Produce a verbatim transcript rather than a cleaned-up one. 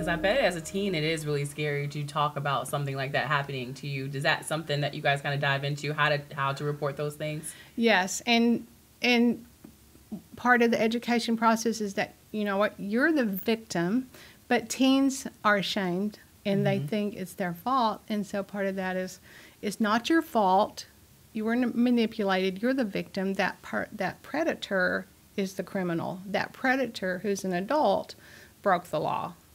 Because I bet as a teen, it is really scary to talk about something like that happening to you. Is that something that you guys kind of dive into, how to how to report those things? Yes, and and part of the education process is that, you know what, you're the victim, but teens are ashamed and mm-hmm. they think it's their fault. And so part of that is, it's not your fault. You were manipulated. You're the victim. That part, that predator is the criminal. That predator, who's an adult, broke the law.